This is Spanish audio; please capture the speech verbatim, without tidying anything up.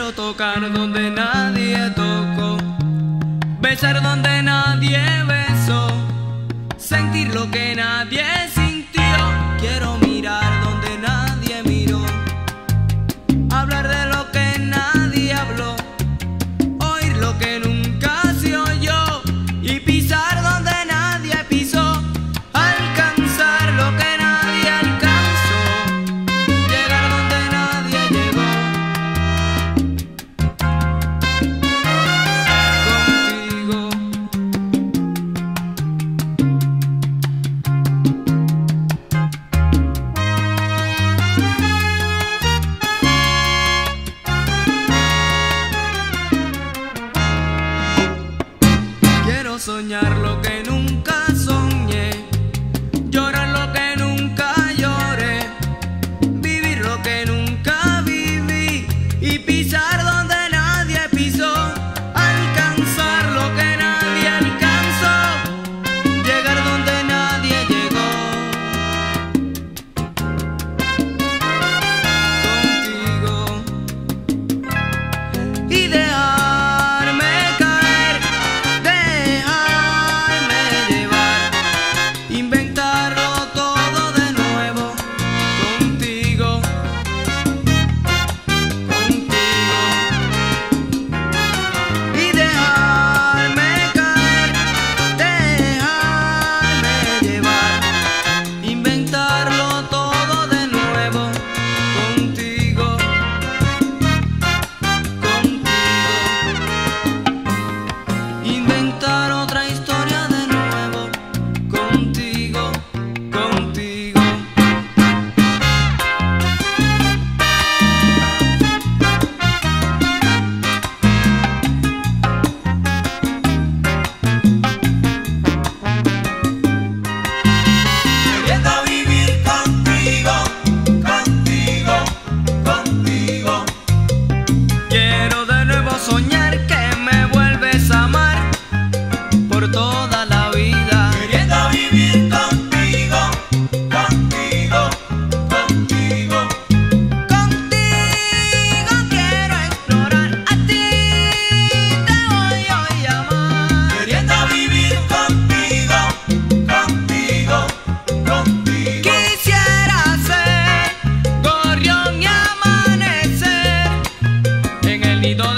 Quiero tocar donde nadie tocó, besar donde nadie besó, sentir lo que nadie sintió. Quiero mirar donde nadie miró, hablar de lo que nadie habló, oír lo que nunca se oyó y pisar donde nadie pisó, alcanzar lo que nadie alcanzó, llegar donde nadie llegó. Contigo quiero soñar lo que nunca soñé, llorar lo que nunca lloré, vivir lo que nunca viví y pisar donde nadie pisó, alcanzar lo que nadie alcanzó, llegar donde nadie llegó. Contigo y dejarme caer, dejarme llevar, inventarlo todo de nuevo. Contigo, contigo y dejarme caer, dejarme llevar, inventarlo todo de nuevo. Contigo, contigo, inventar otra historia de nuevo. Contigo, contigo. Queriendo vivir contigo, contigo, contigo. Quiero de nuevo soñar que me vuelves a amar por toda la vida. Queriendo vivir contigo, contigo, contigo. Contigo quiero explorar, a ti te voy hoy a amar. Queriendo vivir contigo, contigo, contigo. Quisiera ser gorrión y amanecer en el nido